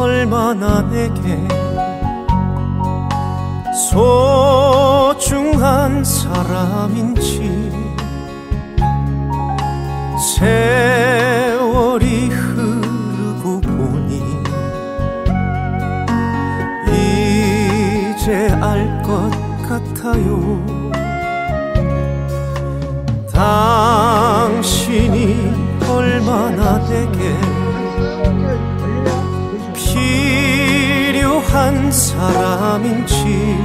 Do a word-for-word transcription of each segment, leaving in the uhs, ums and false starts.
얼마나 내게 소중한 사람인지 세월이 흐르고 보니 이제 알 것 같아요. 당신이 얼마나 내게 필요한 사람인지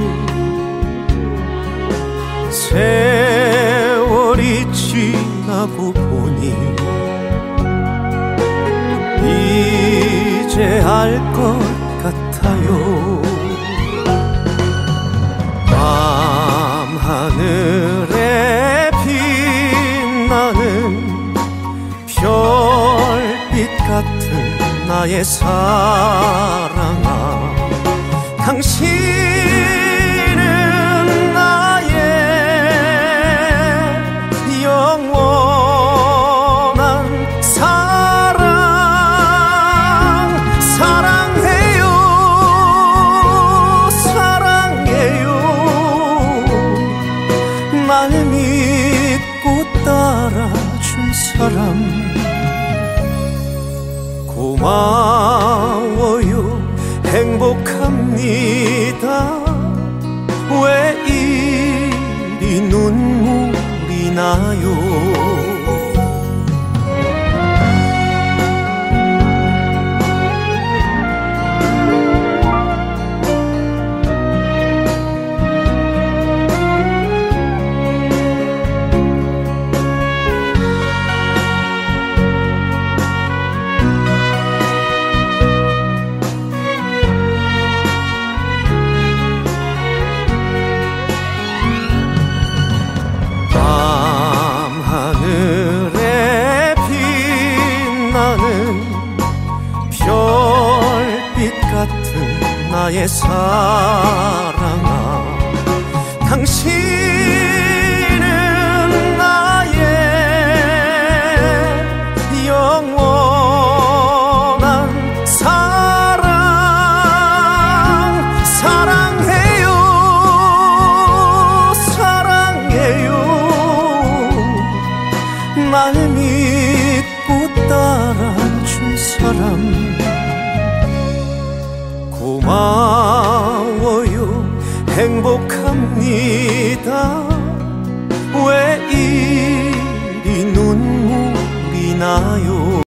세월이 지나고 보니 이제 알 것 같아요. 밤하늘에 빛나는 별빛 같은 나의 사랑아, 당신은 나의 영원한 사랑. 사랑해요, 사랑해요. 날 믿고 따라준 사람 고마워요. 행복합니다. 왜 이리 눈물이 나요. 밤하늘에 빛나는 별빛 같은 나의 사랑아, 당신은 나의 영원한 사랑. 사랑해요, 사랑해요. 날 믿고 따라준 사람 고마워.